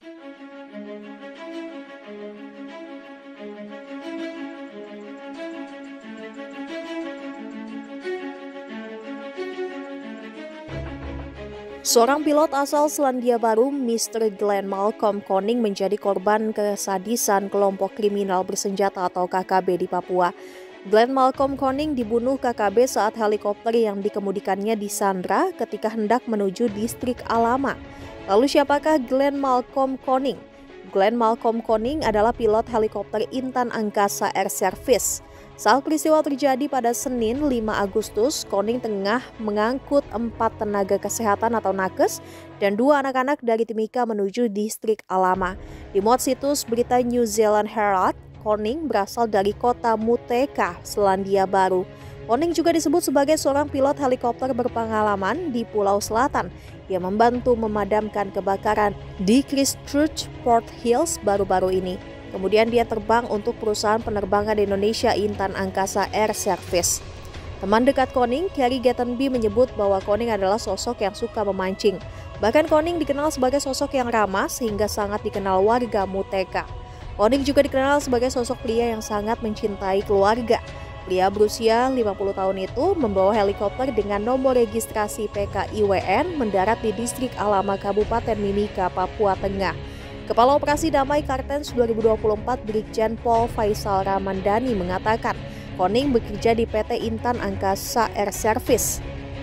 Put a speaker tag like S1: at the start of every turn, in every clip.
S1: Seorang pilot asal Selandia Baru, Mr. Glenn Malcolm Koning, menjadi korban kesadisan kelompok kriminal bersenjata atau KKB di Papua. Glenn Malcolm Koning dibunuh KKB saat helikopter yang dikemudikannya disandra ketika hendak menuju distrik Alama. Lalu siapakah Glenn Malcolm Koning? Glenn Malcolm Koning adalah pilot helikopter Intan Angkasa Air Service. Saat peristiwa terjadi pada Senin 5 Agustus, Koning tengah mengangkut 4 tenaga kesehatan atau nakes dan 2 anak-anak dari Timika menuju distrik Alama. Dimuat situs berita New Zealand Herald, Koning berasal dari kota Muteka, Selandia Baru. Koning juga disebut sebagai seorang pilot helikopter berpengalaman di Pulau Selatan yang membantu memadamkan kebakaran di Christchurch, Port Hills baru-baru ini. Kemudian dia terbang untuk perusahaan penerbangan di Indonesia Intan Angkasa Air Service. Teman dekat Koning, Carrie Gettenby, menyebut bahwa Koning adalah sosok yang suka memancing. Bahkan Koning dikenal sebagai sosok yang ramah sehingga sangat dikenal warga Muteka. Koning juga dikenal sebagai sosok pria yang sangat mencintai keluarga. Pria berusia 50 tahun itu membawa helikopter dengan nomor registrasi PKIWN mendarat di distrik Alama, Kabupaten Mimika, Papua Tengah. Kepala Operasi Damai Kartens 2024 Brigjen Pol Faisal Ramandani mengatakan Koning bekerja di PT Intan Angkasa Air Service.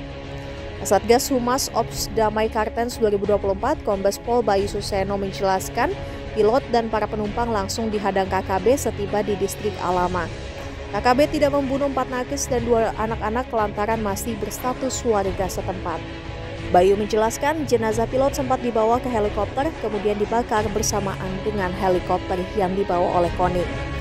S1: Satgas Humas Ops Damai Kartens 2024 Kombes Pol Bayu Suseno menjelaskan pilot dan para penumpang langsung dihadang KKB setiba di distrik Alama. KKB tidak membunuh 4 nakes dan 2 anak-anak lantaran masih berstatus warga setempat. Bayu menjelaskan jenazah pilot sempat dibawa ke helikopter kemudian dibakar bersamaan dengan helikopter yang dibawa oleh Koning.